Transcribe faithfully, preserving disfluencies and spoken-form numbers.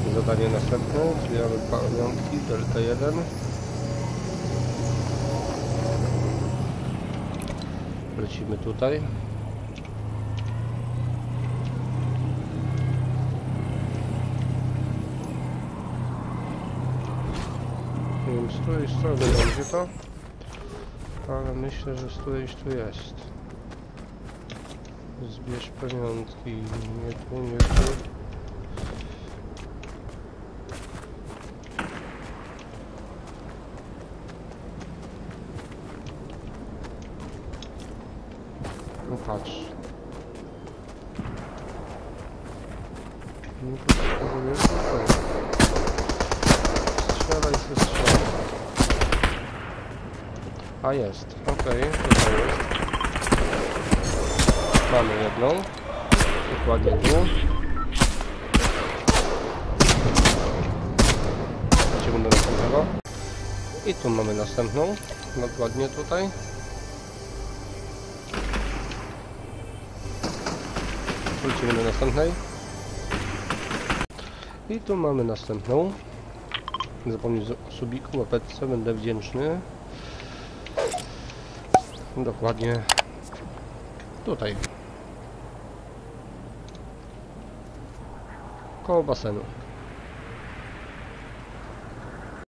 Zadanie następne, czyli mamy pamiątki, delta jeden. Lecimy tutaj. Nie wiem, z której strony będzie to, ale myślę, że z którejś tu jest. Zbierz pamiątki, nie tu, nie tu. No patrz. No to spróbuję tutaj. Strzelaj ze strzelaj. A jest, okej, okay, tutaj jest. Mamy jedną. Dokładnie tu. Idziemy do następnego. I tu mamy następną. Dokładnie tutaj. Wrócimy do następnej. I tu mamy następną. Nie zapomnij o subiku, łapeczce, będę wdzięczny. Dokładnie tutaj. Koło basenu.